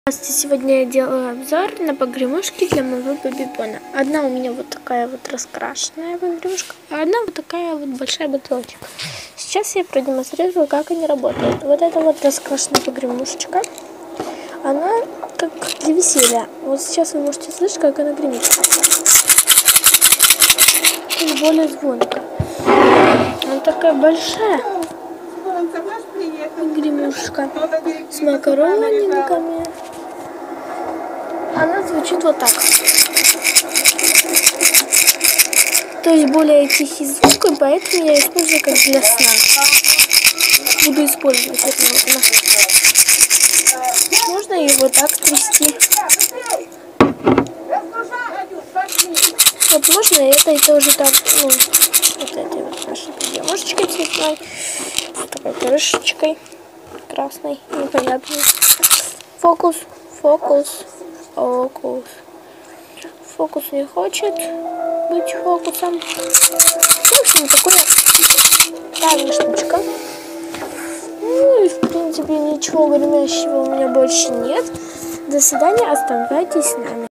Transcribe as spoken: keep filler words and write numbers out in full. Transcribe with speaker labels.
Speaker 1: Здравствуйте, сегодня я делаю обзор на погремушки для моего бэби-бона. Одна у меня вот такая вот раскрашенная погремушка, а одна вот такая вот большая бутылочка. Сейчас я продемонстрирую, как они работают. Вот эта вот раскрашенная погремушечка, она как для веселья. Вот сейчас вы можете слышать, как она гремит. И более звонко. Она такая большая погремушка с макаронинками. Она звучит вот так. То есть более тихий звук, и поэтому я использую как для сна. Буду использовать это вот. Можно ее вот так трясти. Вот можно это и тоже так, ну, вот этой вот нашей погремушечкой цветной, с такой крышечкой красной, непонятной. Фокус, фокус, фокус. Фокус не хочет быть фокусом. В общем, такая старая штучка. Ну и в принципе ничего гремящего у меня больше нет. До свидания, оставайтесь с нами.